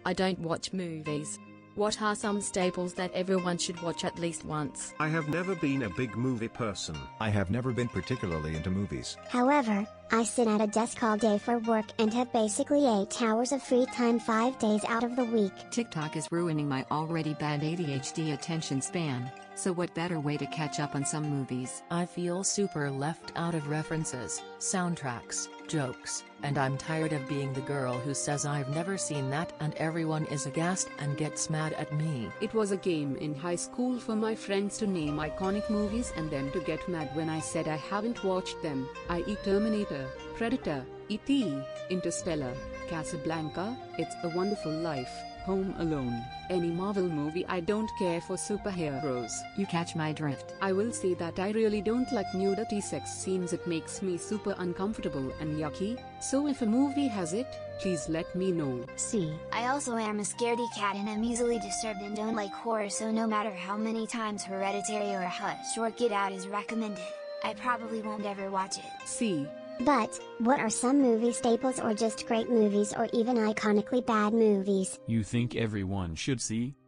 I don't watch movies. What are some staples that everyone should watch at least once? I have never been a big movie person. I have never been particularly into movies. However, I sit at a desk all day for work and have basically 8 hours of free time 5 days out of the week. TikTok is ruining my already bad ADHD attention span, so what better way to catch up on some movies? I feel super left out of references, soundtracks, jokes, and I'm tired of being the girl who says I've never seen that and everyone is aghast and gets mad at me. It was a game in high school for my friends to name iconic movies and them to get mad when I said I haven't watched them, i.e. Terminator, Predator, E.T., Interstellar, Casablanca, It's a Wonderful Life, Home Alone, any Marvel movie. I don't care for superheroes. You catch my drift. I will say that I really don't like nudity sex scenes. It makes me super uncomfortable and yucky, so if a movie has it, please let me know. See, I also am a scaredy cat and I'm easily disturbed and don't like horror, so no matter how many times Hereditary or Hush or Get Out is recommended, I probably won't ever watch it. See. But, what are some movie staples or just great movies or even iconically bad movies you think everyone should see?